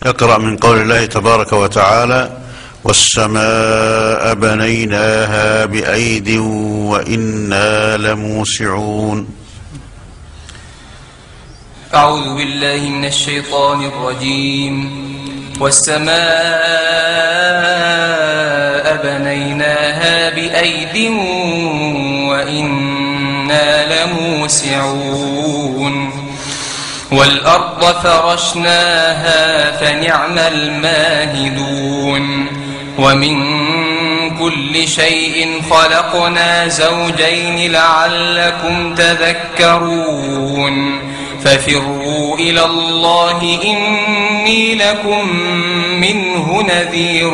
اقرأ من قول الله تبارك وتعالى: والسماء بنيناها بأيد وإنا لموسعون. أعوذ بالله من الشيطان الرجيم. والسماء بنيناها بأيد وإنا لموسعون. والأرض فرشناها فنعم الماهدون. ومن كل شيء خلقنا زوجين لعلكم تذكرون. ففروا إلى الله إني لكم منه نذير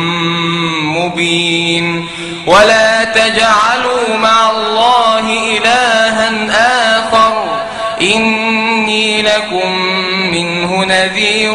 مبين. ولا تجعلوا مع الله إلها آخر إني لكم منه نذير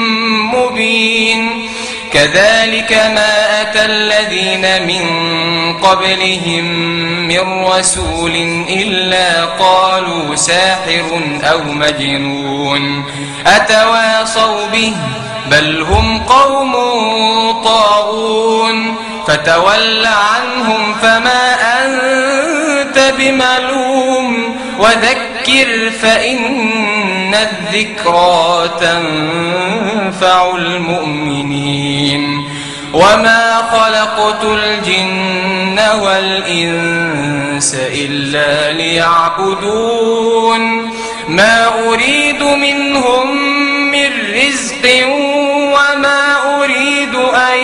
مبين. كذلك ما أتى الذين من قبلهم من رسول إلا قالوا ساحر أو مجنون أتواصوا به بل هم قوم طاغون. فتول عنهم فما أنت بملوم وذكر فإن الذكرى تنفع المؤمنين. وما خلقت الجن والإنس إلا ليعبدون. ما أريد منهم من رزق وما أريد أن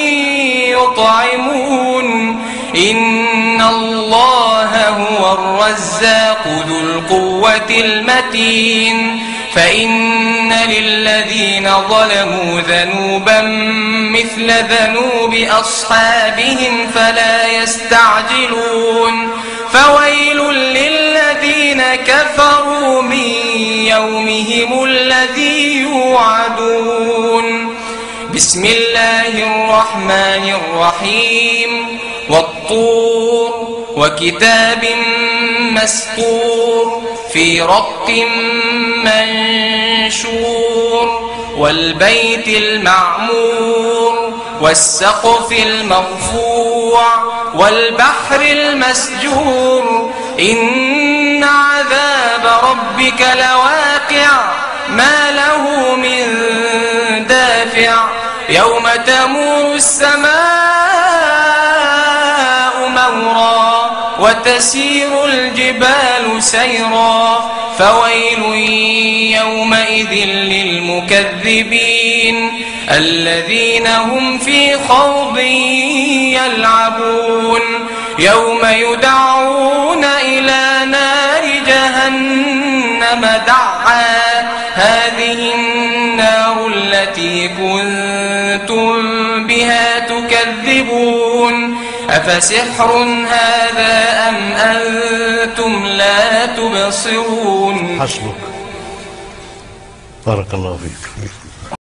يطعمون. إن الله هو الرزاق ذو القوة المتين. فإن للذين ظلموا ذنوبا مثل ذنوب أصحابهم فلا يستعجلون. فويل للذين كفروا من يومهم الذي يوعدون. بسم الله الرحمن الرحيم. والطور وكتاب مسطور في رق منشور. والبيت المعمور والسقف المرفوع والبحر المسجور. إن عذاب ربك لواقع ما له من دافع. يوم تمور السماء مورا وتسير الجبال سيرا. فويل يومئذ للمكذبين الذين هم في خوض يلعبون. يوم يدعون إلى نار جهنم دعا. هذه النار التي كنتم بها تكذبون. أفسحر هذا أم أنتم لا تبصرون. حسبك. بارك الله فيك.